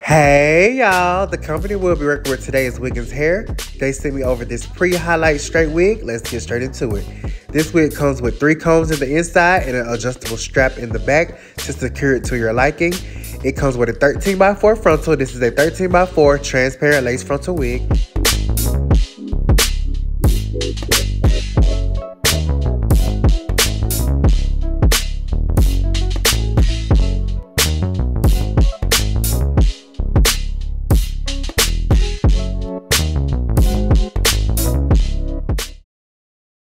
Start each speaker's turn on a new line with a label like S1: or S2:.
S1: Hey y'all, the company we'll be working with today is Wiggins Hair. They sent me over this pre-highlight straight wig. Let's get straight into it. This wig comes with 3 combs in the inside and an adjustable strap in the back to secure it to your liking. It comes with a 13x4 frontal. This is a 13x4 transparent lace frontal wig.